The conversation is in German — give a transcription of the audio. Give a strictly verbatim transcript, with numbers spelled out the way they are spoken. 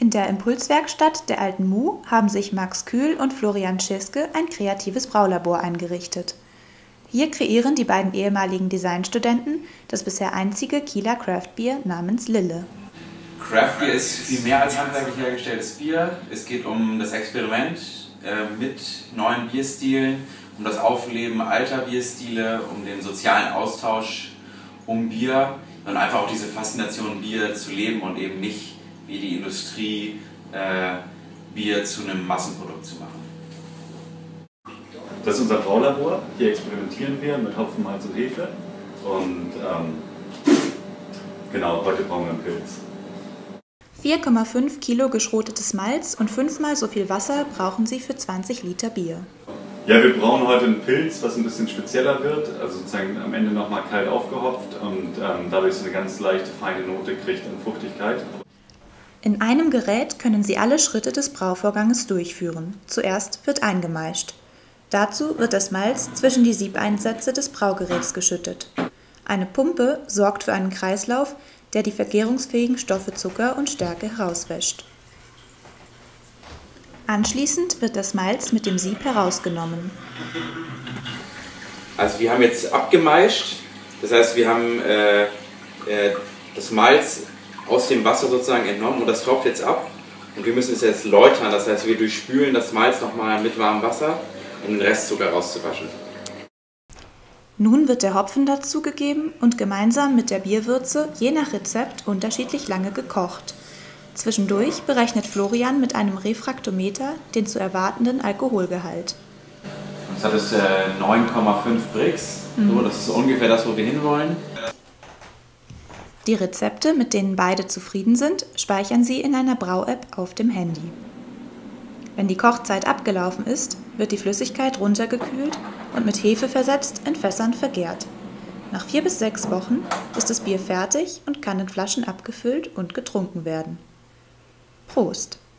In der Impulswerkstatt der Alten Mu haben sich Max Kühl und Florian Schiske ein kreatives Braulabor eingerichtet. Hier kreieren die beiden ehemaligen Designstudenten das bisher einzige Kieler Craftbier namens Lille. Craftbier ist viel mehr als handwerklich hergestelltes Bier. Es geht um das Experiment äh, mit neuen Bierstilen, um das Aufleben alter Bierstile, um den sozialen Austausch um Bier und einfach auch diese Faszination Bier zu leben und eben nicht wie die Industrie äh, Bier zu einem Massenprodukt zu machen. Das ist unser Braulabor. Hier experimentieren wir mit Hopfen, Malz und Hefe. Und ähm, genau, heute brauchen wir einen Pilz. vier Komma fünf Kilo geschrotetes Malz und fünfmal so viel Wasser brauchen Sie für zwanzig Liter Bier. Ja, wir brauchen heute einen Pilz, was ein bisschen spezieller wird, also sozusagen am Ende nochmal kalt aufgehopft und ähm, dadurch so eine ganz leichte, feine Note kriegt an Fruchtigkeit. In einem Gerät können Sie alle Schritte des Brauvorganges durchführen. Zuerst wird eingemeischt. Dazu wird das Malz zwischen die Siebeinsätze des Braugeräts geschüttet. Eine Pumpe sorgt für einen Kreislauf, der die vergärungsfähigen Stoffe Zucker und Stärke herauswäscht. Anschließend wird das Malz mit dem Sieb herausgenommen. Also wir haben jetzt abgemeischt, das heißt wir haben äh, äh, das Malz aus dem Wasser sozusagen entnommen und das tropft jetzt ab und wir müssen es jetzt läutern, das heißt wir durchspülen das Malz nochmal mit warmem Wasser, um den Restzucker rauszuwaschen. Nun wird der Hopfen dazugegeben und gemeinsam mit der Bierwürze je nach Rezept unterschiedlich lange gekocht. Zwischendurch berechnet Florian mit einem Refraktometer den zu erwartenden Alkoholgehalt. Jetzt hat es äh, neun Komma fünf Brix, mhm. so, das ist ungefähr das, wo wir hinwollen. Die Rezepte, mit denen beide zufrieden sind, speichern sie in einer Brau-App auf dem Handy. Wenn die Kochzeit abgelaufen ist, wird die Flüssigkeit runtergekühlt und mit Hefe versetzt in Fässern vergärt. Nach vier bis sechs Wochen ist das Bier fertig und kann in Flaschen abgefüllt und getrunken werden. Prost!